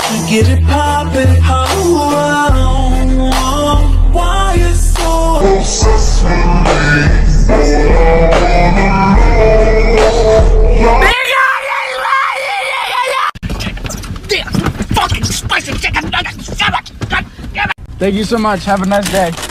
Get it poppin', why you so obsessed with Damn, fucking spicy chicken nuggets. Thank you so much. Have a nice day.